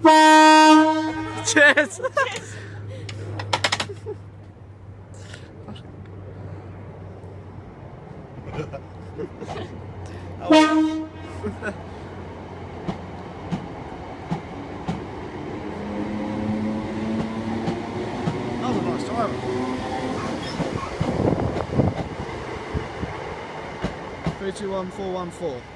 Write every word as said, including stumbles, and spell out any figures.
Cheers! Cheers. Oh. That was a nice time. three two one four one four.